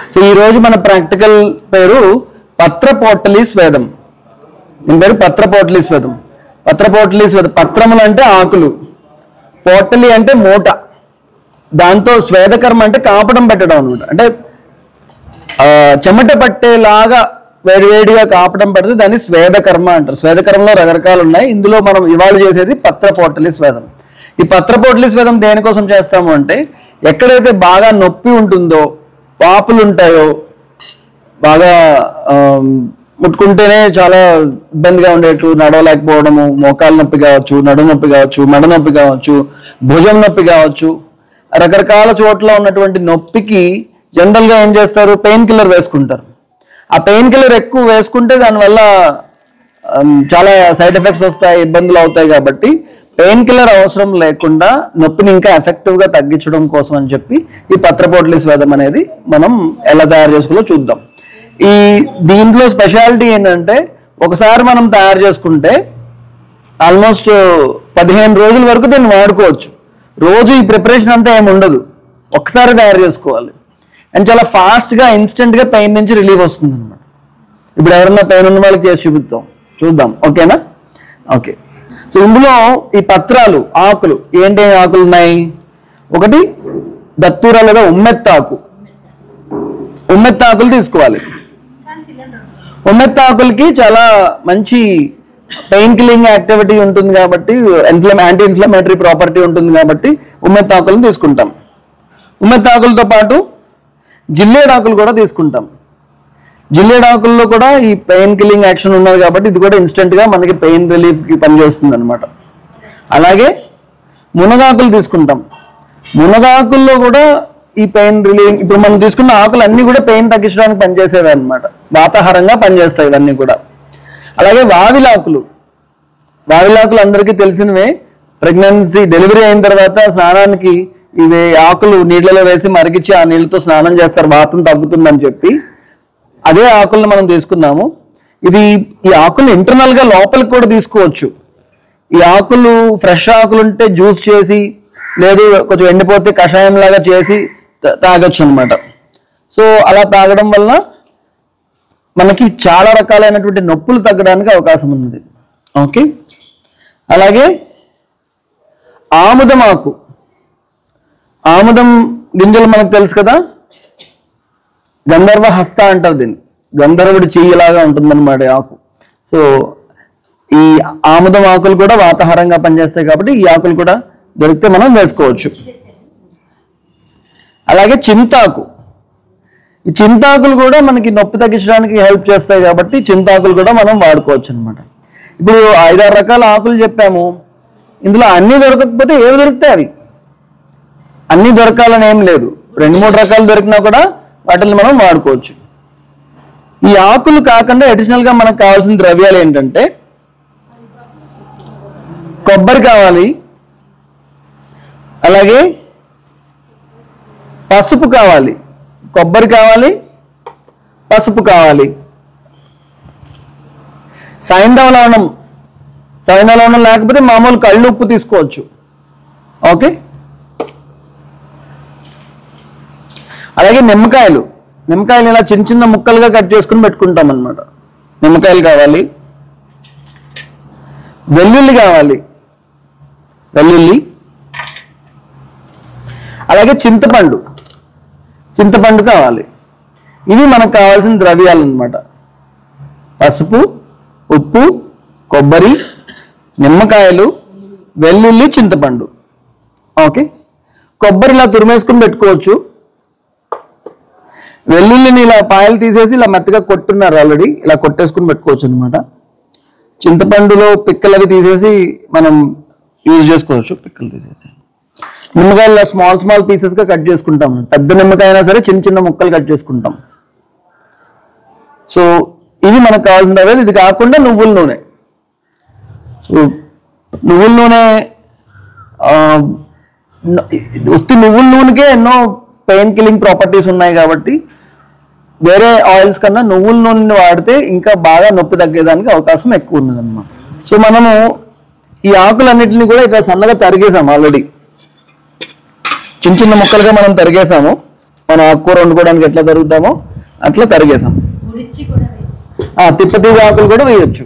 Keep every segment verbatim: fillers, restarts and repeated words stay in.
So ఈ రోజు మన ప్రాక్టికల్ పేరు పత్రపోటలి స్వేదం. దీని పేరు పత్రపోటలి స్వేదం. పత్రపోటలి స్వేదం పత్రములు అంటే ఆకులు, పోటలి అంటే మూట, దాంతో స్వేదకర్మ అంటే కాపడం పెట్టడం అనమాట. అంటే చెమట పట్టేలాగా వేడివేడిగా కాపడం పెడితే దాన్ని స్వేదకర్మ అంటారు. స్వేదకర్మలో రకరకాలు ఉన్నాయి. ఇందులో మనం ఇవాళ చేసేది పత్రపోటలి స్వేదం. ఈ పత్రపోటలి స్వేదం దేనికోసం చేస్తాము అంటే ఎక్కడైతే బాగా నొప్పి ఉంటుందో, వాపులు ఉంటాయో, బాగా ముట్టుకుంటేనే చాలా ఇబ్బందిగా ఉండేట్టు, నడవలేకపోవడము, మోకాలు నొప్పి కావచ్చు, నడు నొప్పి కావచ్చు, మెడ నొప్పి కావచ్చు, భుజం నొప్పి కావచ్చు, రకరకాల చోట్ల ఉన్నటువంటి నొప్పికి జనరల్గా ఏం చేస్తారు, పెయిన్ కిల్లర్ వేసుకుంటారు. ఆ పెయిన్ కిల్లర్ ఎక్కువ వేసుకుంటే దానివల్ల చాలా సైడ్ ఎఫెక్ట్స్ వస్తాయి, ఇబ్బందులు అవుతాయి. కాబట్టి పెయిన్ కిల్లర్ అవసరం లేకుండా నొప్పిని ఇంకా ఎఫెక్టివ్గా తగ్గించడం కోసం అని చెప్పి ఈ పత్రపోటలి స్వేదం అనేది మనం ఎలా తయారు చేసుకోవాలో చూద్దాం. ఈ దీంట్లో స్పెషాలిటీ ఏంటంటే ఒకసారి మనం తయారు చేసుకుంటే ఆల్మోస్ట్ పదిహేను రోజుల వరకు దీన్ని వాడుకోవచ్చు. రోజు ఈ ప్రిపరేషన్ అంతా ఏమి ఉండదు, ఒక్కసారి తయారు చేసుకోవాలి. అండ్ చాలా ఫాస్ట్గా ఇన్స్టెంట్గా పెయిన్ నుంచి రిలీఫ్ వస్తుంది అనమాట. ఇప్పుడు ఎవరన్నా పెయిన్ ఉన్న వాళ్ళకి చేసి చూపిద్దాం, చూద్దాం. ఓకేనా? ఓకే. సో ఇందులో ఈ పత్రాలు, ఆకులు ఏంటి ఆకులు ఉన్నాయి? ఒకటి దత్తూర లేదా ఉమ్మెత్తాకు. ఉమ్మెత్తాకులు తీసుకోవాలి. ఉమ్మెత్తాకులకి చాలా మంచి పెయిన్ కిల్లింగ్ యాక్టివిటీ ఉంటుంది కాబట్టి, ఇన్ఫ్లమ్ యాంటీ ఇన్ఫ్లమేటరీ ప్రాపర్టీ ఉంటుంది కాబట్టి ఉమ్మెత్తాకులను తీసుకుంటాం. ఉమ్మెత్తాకులతో పాటు జిల్లేడాకులు కూడా తీసుకుంటాం. జిల్లేడాకుల్లో కూడా ఈ పెయిన్ కిల్లింగ్ యాక్షన్ ఉన్నది కాబట్టి ఇది కూడా ఇన్స్టెంట్గా మనకి పెయిన్ రిలీఫ్కి పనిచేస్తుంది అనమాట. అలాగే మునగాకులు తీసుకుంటాం. మునగాకుల్లో కూడా ఈ పెయిన్ రిలీఫ్, ఇప్పుడు మనం తీసుకున్న ఆకులు అన్నీ కూడా పెయిన్ తగ్గించడానికి పనిచేసేవి అనమాట, వాతాహారంగా పనిచేస్తాయి ఇవన్నీ కూడా. అలాగే వావిలాకులు. వావిలాకులు అందరికీ తెలిసినవే. ప్రెగ్నెన్సీ డెలివరీ అయిన తర్వాత స్నానానికి ఇవి ఆకులు నీళ్ళలో వేసి మరిగించి ఆ నీళ్ళతో స్నానం చేస్తారు, వాతం తగ్గుతుందని చెప్పి. అదే ఆకులను మనం తీసుకున్నాము. ఇది ఈ ఆకులు ఇంటర్నల్ గా లోపలికి కూడా తీసుకోవచ్చు. ఈ ఆకులు ఫ్రెష్ ఆకులు ఉంటే జ్యూస్ చేసి, లేదు కొంచెం ఎండిపోతే కషాయం లాగా చేసి తాగొచ్చు అనమాట. సో అలా తాగడం వల్ల మనకి చాలా రకాలైనటువంటి నొప్పులు తగ్గడానికి అవకాశం ఉన్నది. ఓకే. అలాగే ఆముదం ఆకు. ఆముదం గింజలు మనకు తెలుసు కదా, గంధర్వ హస్త అంటారు దీన్ని. గంధర్వుడి చెయ్యిలాగా ఉంటుందన్నమాట ఆకు. సో ఈ ఆముదం ఆకులు కూడా వాతాహారంగా పనిచేస్తాయి కాబట్టి ఈ ఆకులు కూడా దొరికితే మనం వేసుకోవచ్చు. అలాగే చింతాకు. ఈ చింతాకులు కూడా మనకి నొప్పి తగ్గించడానికి హెల్ప్ చేస్తాయి కాబట్టి చింతాకులు కూడా మనం వాడుకోవచ్చు అనమాట. ఇప్పుడు ఐదారు రకాల ఆకులు చెప్పాము. ఇందులో అన్నీ దొరకకపోతే ఏవి దొరుకుతాయి అవి. అన్నీ దొరకాలని ఏం లేదు, రెండు మూడు రకాలు దొరికినా కూడా వాటిని మనం వాడుకోవచ్చు. ఈ ఆకులు కాకుండా అడిషనల్గా మనకు కావాల్సిన ద్రవ్యాలు ఏంటంటే కొబ్బరి కావాలి, అలాగే పసుపు కావాలి. కొబ్బరి కావాలి, పసుపు కావాలి. సైంధవ లవణం. సైంధవ లవణం లేకపోతే మామూలు కళ్ళు ఉప్పు తీసుకోవచ్చు. ఓకే. అలాగే నిమ్మకాయలు. నిమ్మకాయలు ఇలా చిన్న చిన్న ముక్కలుగా కట్ చేసుకుని పెట్టుకుంటాం అన్నమాట. నిమ్మకాయలు కావాలి. వెల్లుల్లి కావాలి, వెల్లుల్లి. అలాగే చింతపండు. చింతపండు కావాలి. ఇవి మనకు కావాల్సిన ద్రవ్యాలు అన్నమాట. పసుపు, ఉప్పు, కొబ్బరి, నిమ్మకాయలు, వెల్లుల్లి, చింతపండు. ఓకే. కొబ్బరి ఇలా తురిమేసుకుని పెట్టుకోవచ్చు. వెల్లుల్లిని ఇలా పాయలు తీసేసి ఇలా మెత్తగా కొట్టున్నారు ఆల్రెడీ, ఇలా కొట్టేసుకుని పెట్టుకోవచ్చు అనమాట. చింతపండులో పిక్కలు అవి తీసేసి మనం యూజ్ చేసుకోవచ్చు, పిక్కలు తీసేసి. నిమ్మకాయలు ఇలా స్మాల్ స్మాల్ పీసెస్గా కట్ చేసుకుంటాం. పెద్ద నిమ్మకాయ అయినా సరే చిన్న చిన్న ముక్కలు కట్ చేసుకుంటాం. సో ఇది మనకు కావాల్సిన ద్రవ్యాలు. ఇది కాకుండా నువ్వుల నూనె. సో నువ్వుల నూనె, ఉత్తి నువ్వుల నూనెకే ఎన్నో పెయిన్ కిల్లింగ్ ప్రాపర్టీస్ ఉన్నాయి కాబట్టి వేరే ఆయిల్స్ కన్నా నువ్వుల నూనెని వాడితే ఇంకా బాగా నొప్పి తగ్గేదానికి అవకాశం ఎక్కువ ఉన్నదన్నమాట. సో మనము ఈ ఆకులన్నిటిని కూడా ఇట్లా సన్నగా తరిగేసాము ఆల్రెడీ. చిన్న చిన్న ముక్కలుగా మనం తరిగేసాము. మనం ఆకుకూర వండుకోవడానికి ఎట్లా తరుగుతామో అట్లా తరిగేసాం. తిప్పతీగ ఆకులు కూడా వేయొచ్చు.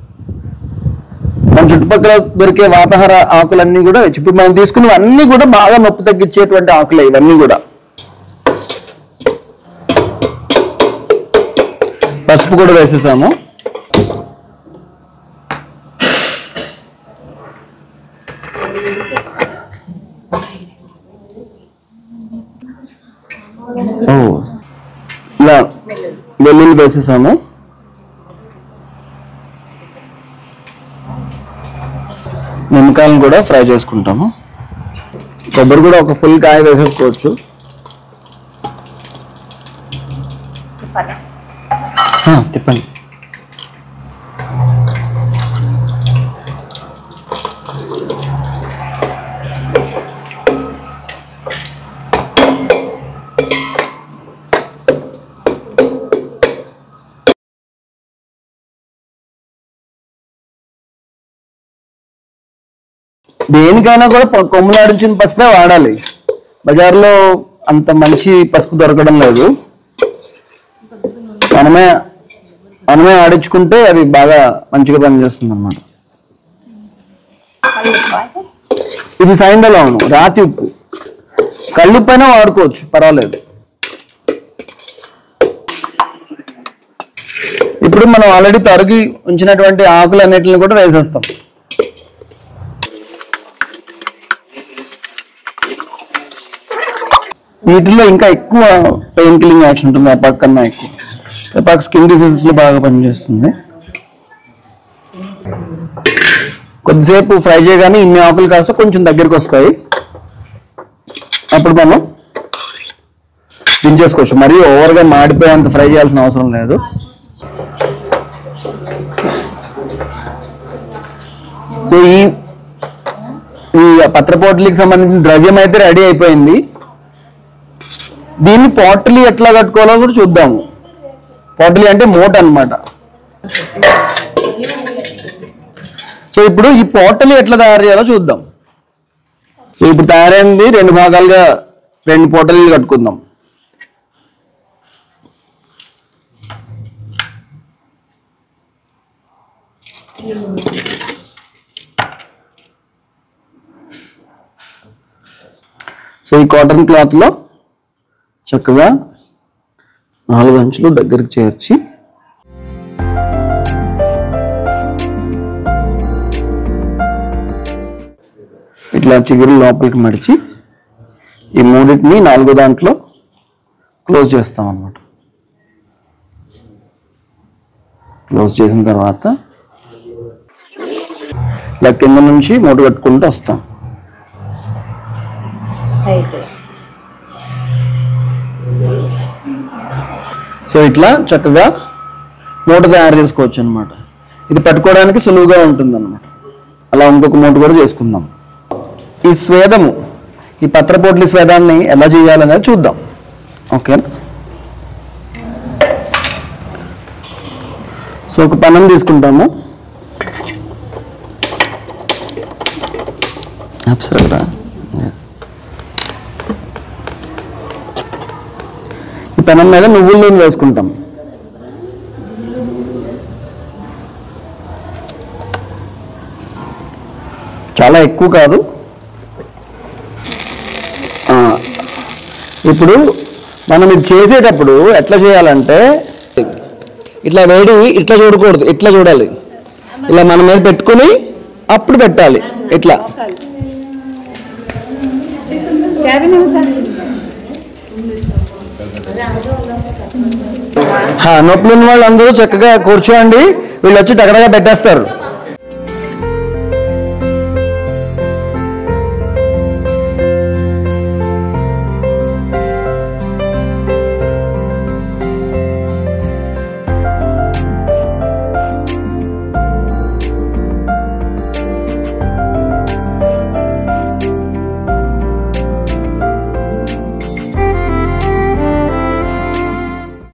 మన చుట్టుపక్కల దొరికే వాతాహార ఆకులన్నీ కూడా వేయచ్చు. ఇప్పుడు మనం తీసుకున్నవి అన్ని కూడా బాగా నొప్పి తగ్గించేటువంటి ఆకులే ఇవన్నీ కూడా. పసుపు కూడా వేసేసాము. ఇలా వెల్లుల్లి వేసేసాము. నిమ్మకాయలను కూడా ఫ్రై చేసుకుంటాము. కొబ్బరి కూడా ఒక ఫుల్ కాయ వేసేసుకోవచ్చు. తిప్పండి. దేనికైనా కూడా కొమ్ములాడించిన పసుపే వాడాలి. బజార్లో అంత మంచి పసుపు దొరకడం లేదు. మనమే మనమే ఆడించుకుంటే అది బాగా మంచిగా పనిచేస్తుంది అన్నమాట. ఇది సైంధలం, రాతి ఉప్పు. కళ్ళుప్పు అయినా వాడుకోవచ్చు, పర్వాలేదు. ఇప్పుడు మనం ఆల్రెడీ తరిగి ఉంచినటువంటి ఆకులు అన్నిటిని కూడా వేసేస్తాం. వీటిల్లో ఇంకా ఎక్కువ పెయిన్ కిల్లింగ్ యాక్షన్ ఉంటుంది. వేపాకు కన్నా ఎక్కువ. వేపాకు స్కిన్ డిసీజెస్ లో బాగా పనిచేస్తుంది. కొద్దిసేపు ఫ్రై చేయగానే ఇన్ని ఆకులు కాస్త కొంచెం దగ్గరికి వస్తాయి. అప్పుడు మనం దించేసుకోవచ్చు. మరీ ఓవర్గా మాడిపోయేంత ఫ్రై చేయాల్సిన అవసరం లేదు. సో ఈ ఈ పత్రపోట్లికి సంబంధించిన ద్రవ్యం అయితే రెడీ అయిపోయింది. దీన్ని పోటలి ఎట్లా కట్టుకోవాలో కూడా చూద్దాము. పోటలి అంటే మూట అన్నమాట. సో ఇప్పుడు ఈ పోటలి ఎట్లా తయారు చేయాలో చూద్దాం. ఇప్పుడు తయారైంది రెండు భాగాలుగా రెండు పోటలీలు కట్టుకుందాం. సో ఈ కాటన్ క్లాత్ లో చక్కగా నాలుగు అంచులు దగ్గరికి చేర్చి ఇట్లా చిగురు లోపలికి మడిచి ఈ మూడింటిని నాలుగో దాంట్లో క్లోజ్ చేస్తాం అన్నమాట. క్లోజ్ చేసిన తర్వాత ఇలా కింద నుంచి మూట కట్టుకుంటూ వస్తాం. సో ఇట్లా చక్కగా మూట తయారు చేసుకోవచ్చు అన్నమాట. ఇది పట్టుకోవడానికి సులువుగా ఉంటుంది అన్నమాట. అలా ఇంకొక మూట కూడా చేసుకుందాం. ఈ స్వేదము, ఈ పత్రపోట్లి స్వేదాన్ని ఎలా చేయాలనేది చూద్దాం. ఓకేనా? సో ఒక పెనం తీసుకుంటాము. అప్సరా ఈ పెనం మీద నువ్వుల నూనె వేసుకుంటాం. చాలా ఎక్కువ కాదు. ఇప్పుడు మనం ఇది చేసేటప్పుడు ఎట్లా చేయాలంటే ఇట్లా వేడి ఇట్లా చూడకూడదు, ఇట్లా చూడాలి. ఇలా మన మీద పెట్టుకుని అప్పుడు పెట్టాలి. ఇట్లా నొప్పులు ఉన్న వాళ్ళు అందరూ చక్కగా కూర్చోండి. వీళ్ళు వచ్చి టకటగా పెట్టేస్తారు.